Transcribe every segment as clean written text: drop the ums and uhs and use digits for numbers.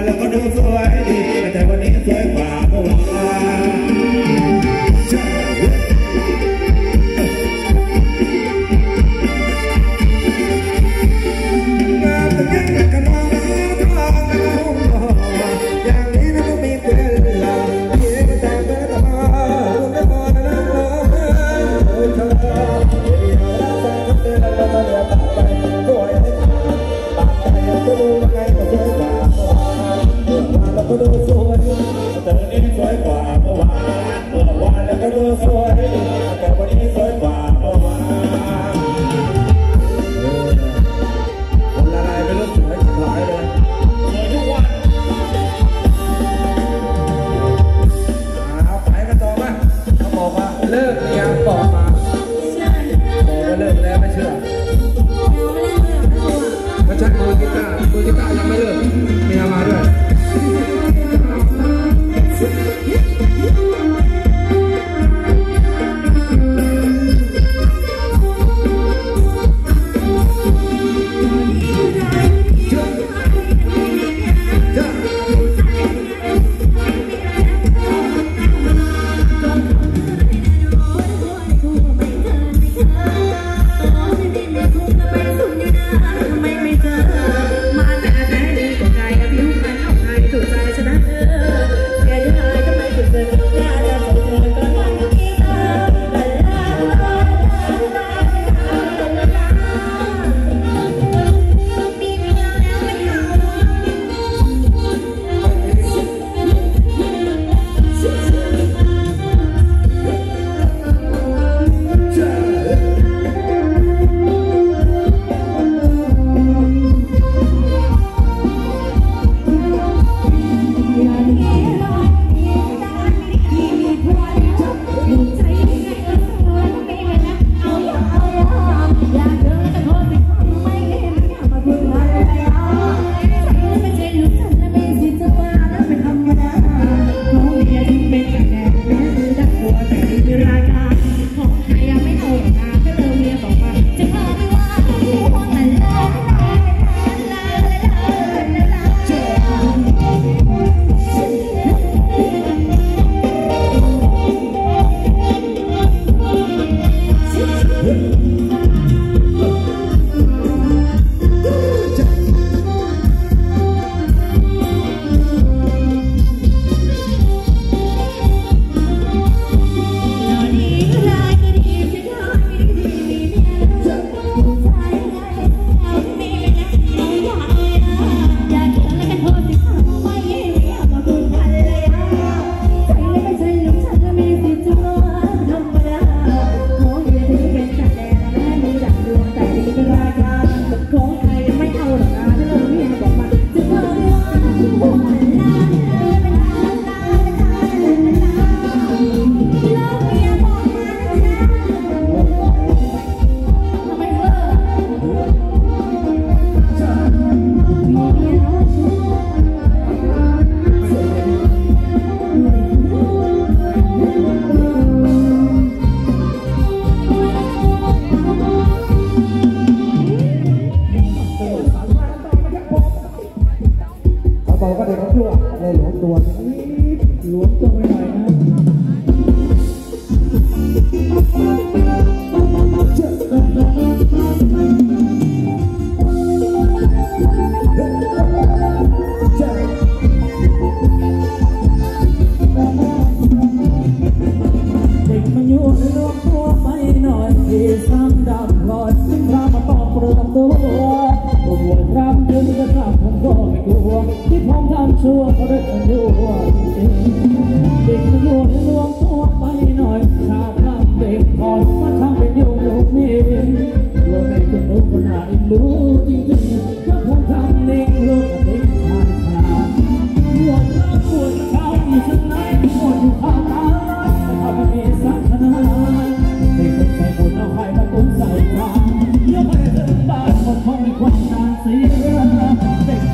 แล้วก็ดูสวยดีแต่วันนี้สวยกว่าเมื่อวาน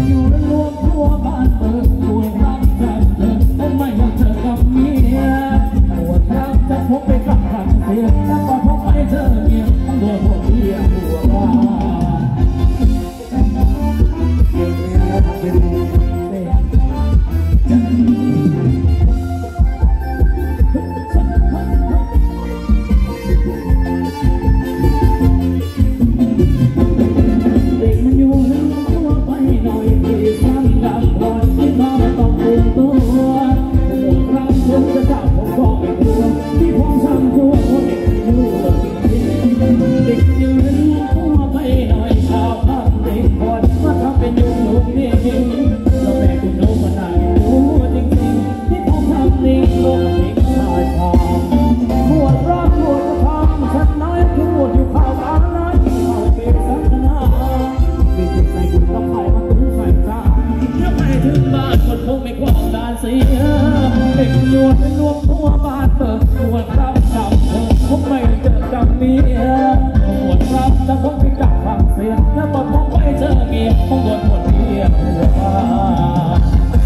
ไม่อยากเจอกับเมียวดรวมทั่วบ้านเปิดปวดรับกับเธอคงไม่เจอกับเมียปวดรับแต่คงไม่กลับฟังเสียงแล้วบอกว่าไม่เจอเมียคงปวดเมียหัวบ้าน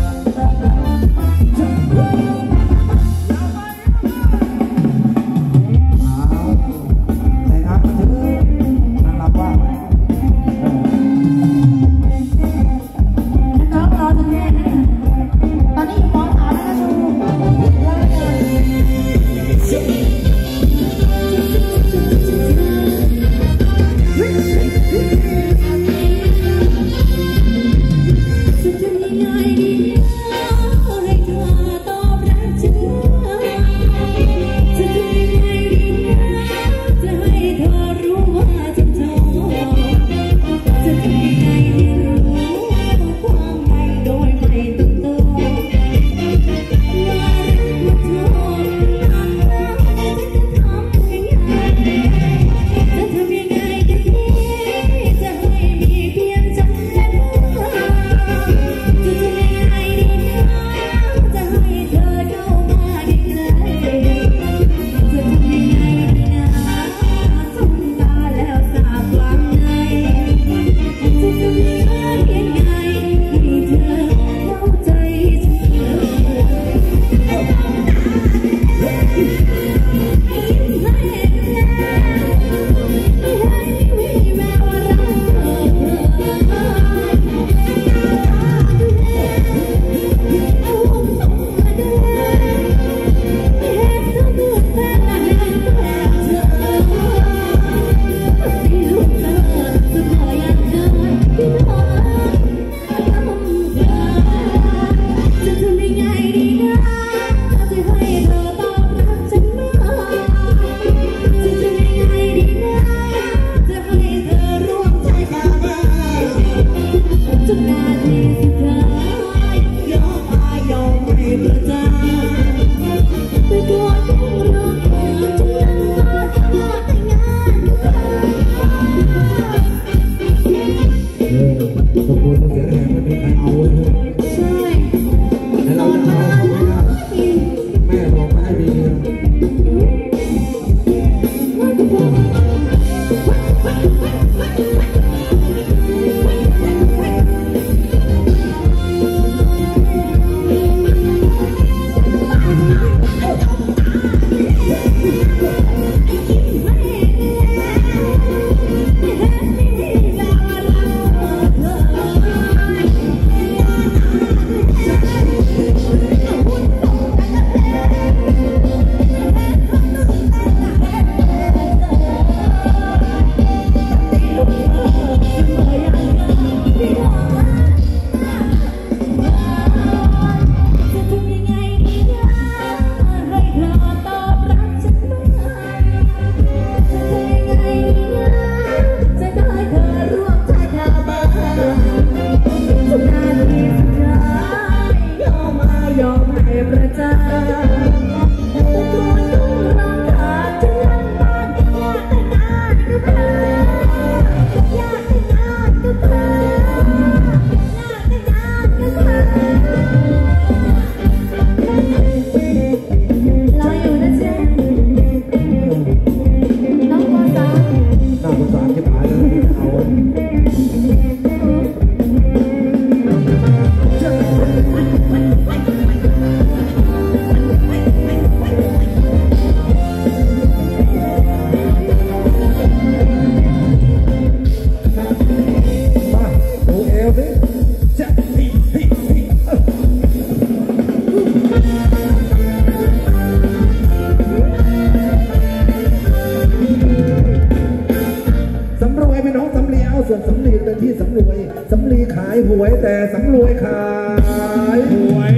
ส่วนสำลีเป็นที่สำรวยสำลีขายหวยแต่สำรวยขายหวย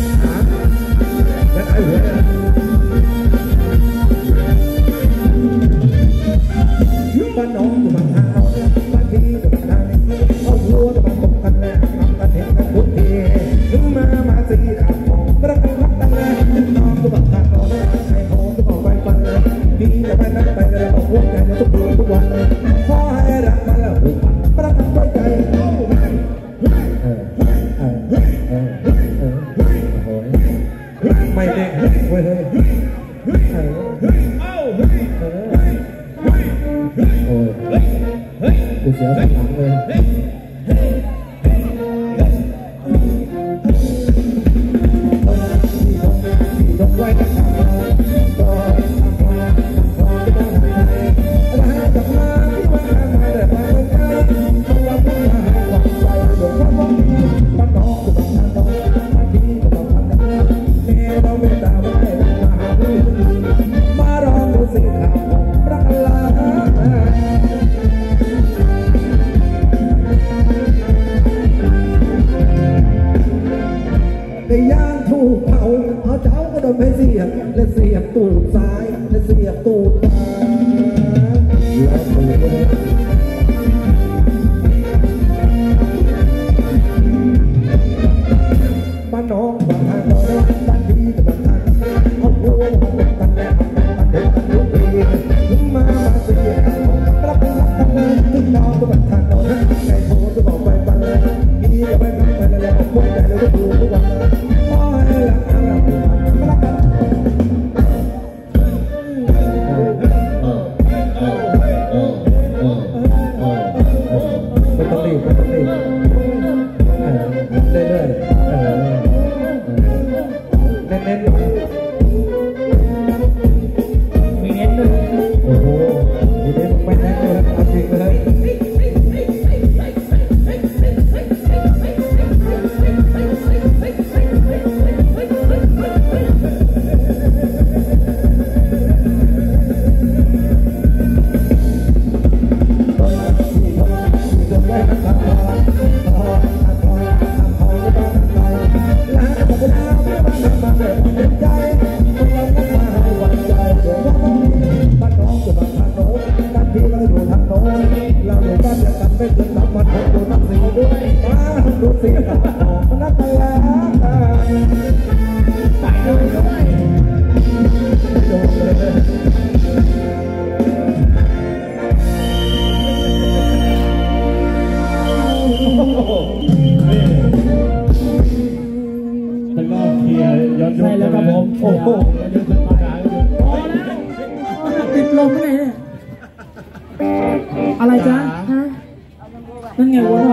และขายหวยบ้านน้องอยู่บ้านทางน้องบ้านพี่อยู่บ้านทางนี้เอาหัวตะวันตกกันแหละทำกันเห็นกันทุกทีมาสีขาดของรักกันรักกันเลยน้องอยู่บ้านทางน้องไอ้โหจะบอกไปฟันเลยพี่จะไปนั่งไปเลยบอกพวกแกจะต้องดูทุกวันพอให้รักมาแล้วรักกันด้วยใจมไม่เด็กเว้ยโอ้ยกูเสียสังหลังเลยต้องไว้กันทำเราก็ทำพอก็ต้องหายใจมาจากมาที่ว่ามาแต่มาใจต้องรับต้องมาให้ความใจโดยความต้องบ้านน้องก็ต้องทำต้องบ้านพี่ก็ต้องทำนะแม่เราเมตตาไว้มาหาผู้มาร้องดูสิข่าวรักลาในย่างถูกเผาเอาเจ้าก็โดนไปเสียบและเสียบตูดซ้ายและเสียบตูดขวาแล้วตูดบ้านน้องบ้านทางน้องบ้านพี่กับบ้านทางเอาหัวมาเป็นกันแล้วเด็กกันทุกทีถึงมาเสียรับไปรับกันเลยถึงน้องกับบ้านทางน้องใครโทรจะบอกไปบ้านเลยพี่ก็ไปทำไปแล้วบอกคนใจเลยก็ดูทุกวันเลยพ่อให้รักกันรักกันไม่ต้องรีบไม่ต้องรีบเรื่อยๆเน้นๆมีเน้นด้วยโอ้โหทีนี้มึงไม่แน่เลยนะเอาจริงเลยเราอยู่บ้านเดียวกันไม่ถึง3 วันผมดูนักสีด้วยมาดูสีกับนักลาไปเลยด้วยโดนเลยแต่ก็เคลียร์ย้อนยุคใช่แล้วครับผมโอ้โหย้อนยุคเป็นปัญหาอยู่พอแล้วติดลมไหนเนี่ยอะไรจ๊ะนั่นไงวัว